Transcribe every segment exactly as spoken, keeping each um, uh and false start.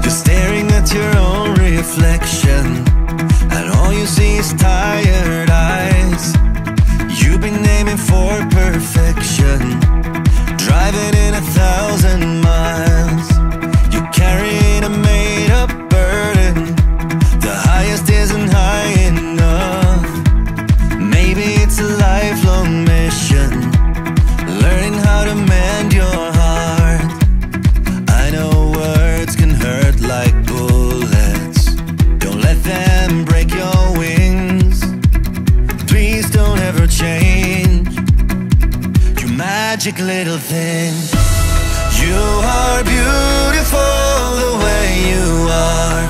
staring at your own reflection, and all you see is tired eyes. You've been aiming for perfection, driving in a thousand miles. You're carrying a made-up burden, the highest isn't high enough. Maybe it's a lifelong mission, learning how to mend your heart. I know words can hurt like bullets, don't let them break your wings. Please don't ever change, you magic little thing. You are beautiful the way you are,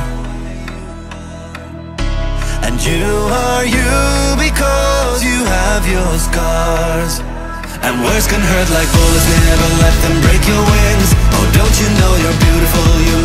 and you are you because you have your scars. And words can hurt like bullets, never let them break your wings. Oh, don't you know you're beautiful, you